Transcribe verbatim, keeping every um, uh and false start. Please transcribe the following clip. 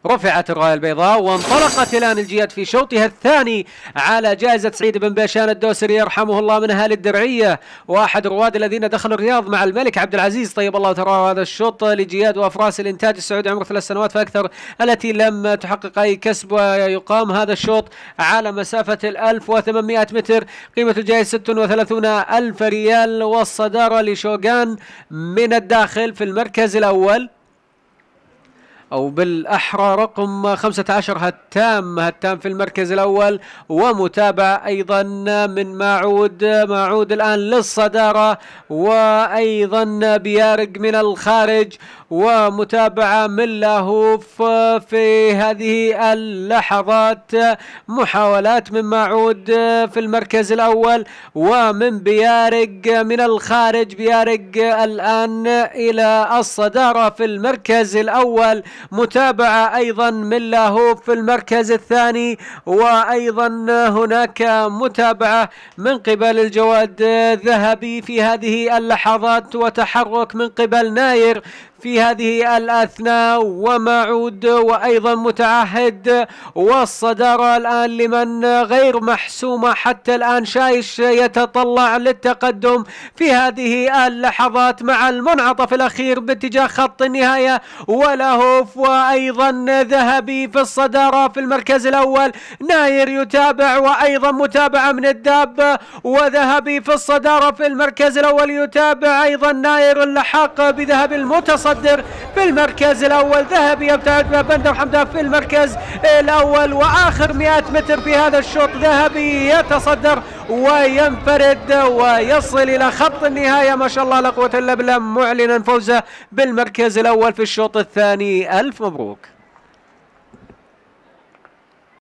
رفعت الراية البيضاء وانطلقت الآن الجياد في شوطها الثاني على جائزة سعيد بن بيشان الدوسري يرحمه الله من أهالي الدرعية، واحد الرواد الذين دخلوا الرياض مع الملك عبد العزيز طيب الله ثراه. هذا الشوط لجياد وأفراس الإنتاج السعودي عمره ثلاث سنوات فأكثر التي لم تحقق أي كسب، ويقام هذا الشوط على مسافة الألف وثمانمائة متر. قيمة الجائزة ستة وثلاثون ألف ريال، والصدارة لشوغان من الداخل في المركز الأول، أو بالأحرى رقم خمسة عشر هتام هتام في المركز الأول، ومتابع أيضا من ماعود ماعود الآن للصدارة، وأيضا بيارق من الخارج، ومتابعة من لاهوف في هذه اللحظات. محاولات من ماعود في المركز الأول ومن بيارق من الخارج. بيارق الآن إلى الصدارة في المركز الأول، متابعة أيضا من لاهوف في المركز الثاني، وأيضا هناك متابعة من قبل الجواد ذهبي في هذه اللحظات، وتحرك من قبل ناير في هذه الأثناء، وماعود وأيضا متعهد. والصدارة الآن لمن غير محسومة حتى الآن. شايش يتطلع للتقدم في هذه اللحظات مع المنعطف الأخير باتجاه خط النهاية، ولاهوف وأيضا ذهبي في الصدارة في المركز الأول. ناير يتابع وأيضا متابعة من الداب، وذهبي في الصدارة في المركز الأول يتابع أيضا ناير. اللحاق بذهبي المتصدر في المركز الأول. ذهبي يبتعد بندر حمدان في المركز الأول، وآخر مئة متر في هذا الشوط ذهبي يتصدر وينفرد ويصل إلى خط النهاية. ما شاء الله لا قوة إلا بالله، معلنا فوزه بالمركز الأول في الشوط الثاني. ألف مبروك.